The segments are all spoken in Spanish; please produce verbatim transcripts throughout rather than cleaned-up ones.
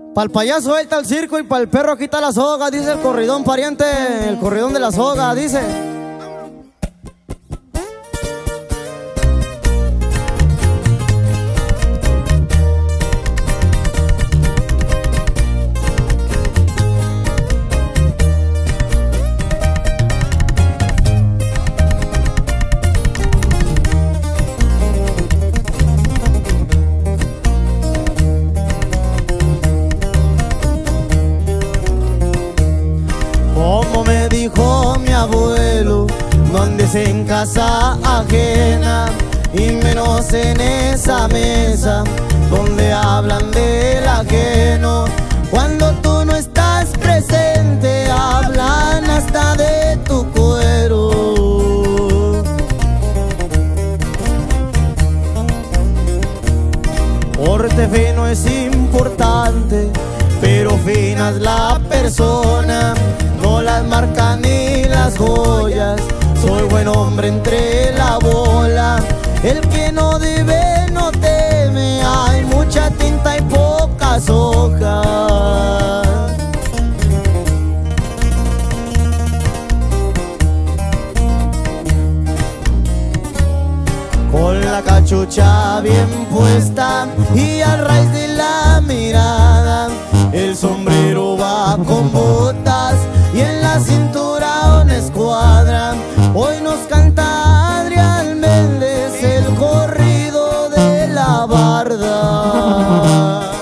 Pa'l payaso ahí está el circo y pa'l perro aquí está la soga, dice el corridón pariente, el corridón de la soga, dice. Como me dijo mi abuelo, no andes en casa ajena y menos en esa mesa donde hablan del ajeno. Cuando tú no estás presente, hablan hasta de tu cuero. Porte fino es importante, pero fina es la persona, no las marcas ni las joyas. Soy buen hombre entre la bola, el que no debe no teme. Hay mucha tinta y pocas hojas. Con la cachucha bien puesta y a raíz de la mirada, el sombrero va con botas y en la cintura una escuadra. Hoy nos canta Adrián Méndez el corrido de la barda.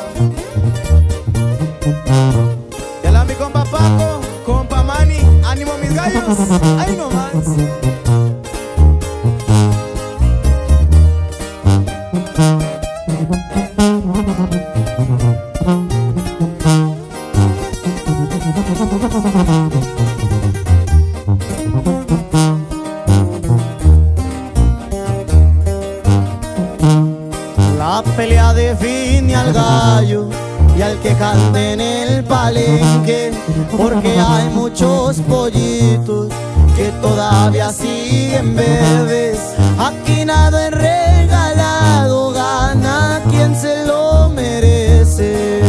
Y la mi compa Paco, compa Manny, ánimo mis gallos, ahí nomás. La pelea define al gallo y al que cante en el palenque, porque hay muchos pollitos que todavía siguen verdes. Aquí nada es regalado, gana quien se lo merece.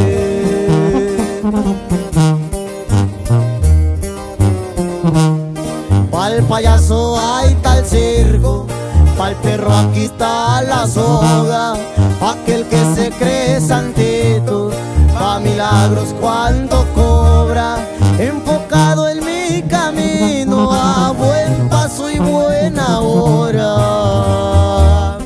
Pa'l payaso ahí está el circo, pa'l perro aquí está la soga. Aquel que se cree santito, pa' milagros cuánto cobra. Enfocado en mi camino, a buen paso y buena hora.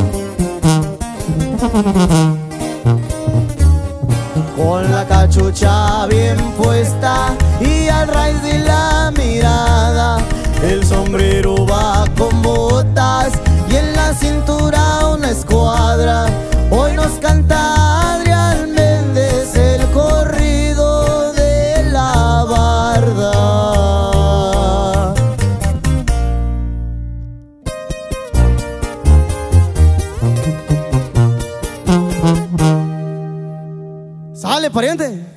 Con la cachucha bien puesta y al raíz de la mirada, el sombrero va con botas y en la cintura una escuadra. Hoy nos canta Adrián Méndez el corrido de la barda. Sale, pariente.